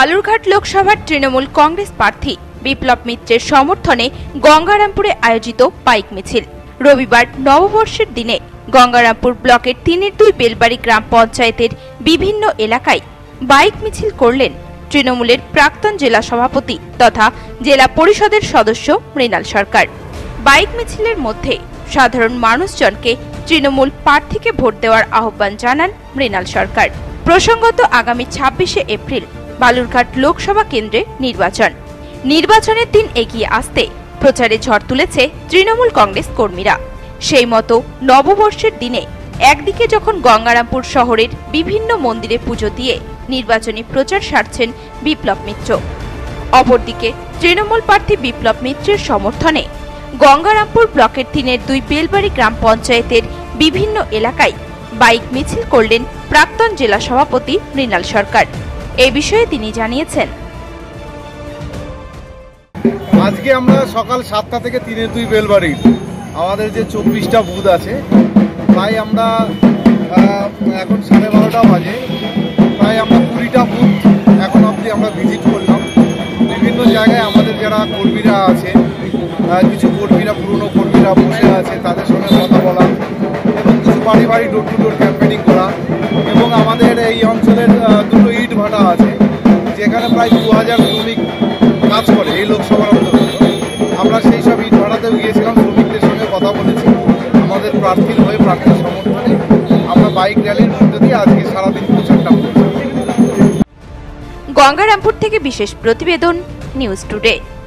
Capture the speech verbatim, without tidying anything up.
বালুরঘাট লোকসভার তৃণমূল কংগ্রেস প্রার্থী বিপ্লব মিত্রের সমর্থনে গঙ্গারামপুরে আয়োজিত বাইক মিছিল। রবিবার নববর্ষের দিনে গঙ্গারামপুর ব্লকের তিনের দুই বেলবাড়ি গ্রাম পঞ্চায়েতের বিভিন্ন এলাকায় বাইক মিছিল করলেন তৃণমূলের প্রাক্তন জেলা সভাপতি তথা জেলা পরিষদের সদস্য মৃণাল সরকার। বাইক মিছিলের মধ্যে সাধারণ মানুষজনকে তৃণমূল প্রার্থীকে ভোট দেওয়ার আহ্বান জানান মৃণাল সরকার। প্রসঙ্গত আগামী ছাব্বিশে এপ্রিল বালুরঘাট লোকসভা কেন্দ্রে নির্বাচন। নির্বাচনের দিন এগিয়ে আসতে প্রচারে ঝড় তুলেছে তৃণমূল কংগ্রেস কর্মীরা। সেই মতো নববর্ষের দিনে একদিকে যখন গঙ্গারামপুর শহরের বিভিন্ন মন্দিরে পুজো দিয়ে নির্বাচনী প্রচার সারছেন বিপ্লব মিত্র, অপরদিকে তৃণমূল প্রার্থী বিপ্লব মিত্রের সমর্থনে গঙ্গারামপুর ব্লকের তিনের দুই বেলবাড়ি গ্রাম পঞ্চায়েতের বিভিন্ন এলাকায় বাইক মিছিল করলেন প্রাক্তন জেলা সভাপতি মৃণাল সরকার। এ বিষয়ে তিনি জানিয়েছেন, আজকে আমরা সকাল সাতটা থেকে তিনের দুই বেলবাড়ির আমাদের যে চব্বিশটা বুথ আছে, তাই আমরা এখন সাড়ে বারোটা বাজে, তাই আমরা কুড়িটা বুথ এখন অবধি আমরা ভিজিট করলাম। বিভিন্ন জায়গায় আমাদের যারা কর্মীরা আছে, কিছু কর্মীরা পুরনো কর্মীরা বসে আছে, তাদের সঙ্গে কথা বলা এবং কিছু বাড়ি বাড়ি ডোর টু ডোর ক্যাম্পেনিং করা। এবং আমাদের এই অঞ্চলের দুটো ইট ভাটা আছে, যেখানে প্রায় দু হাজার শ্রমিক কাজ করে এই লোকসভার অন্তর্গত। আমরা সেই সব ইট ভাটাতেও গিয়েছিলাম, শ্রমিকদের সঙ্গে কথা বলেছি। আমাদের প্রার্থীর হয়ে প্রার্থীর সমর্থনে আমরা বাইক র্যালির মধ্যে দিয়ে আজকে সারাদিন প্রচারটা করছি। গঙ্গারামপুর থেকে বিশেষ প্রতিবেদন, নিউজ টুডে।